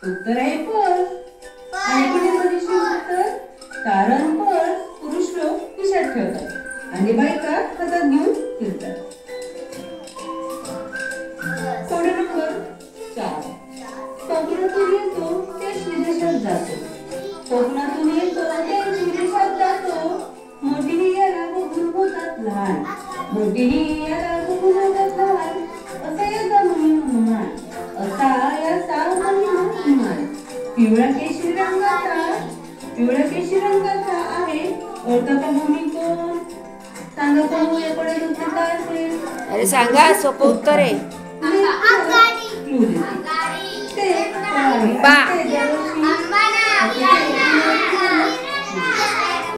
उत्तर आहे पर्स. आणि किती बरीचशी उत्तर कारण पर्स पुरुष लोक खिशात ठेवतात आणि बायका हातात घेऊन फिरतात. Code number 4. कोकणातून येतो देश विदेशात जातो. कोकणातून येतो देश विदेशात जातो. मोठीने याला बघून होतात लहान. मोठीने याला बघून होतात लहान. असा याचा महिमान. असा याचा महिमान. पिवळ्या केशरी रंगाचा आहे. ओळखा का भूमी कोण? सांगा कोण याकडे उत्तर काय असेल? अरे सांगा, सोपं उत्तर आहे. ते बा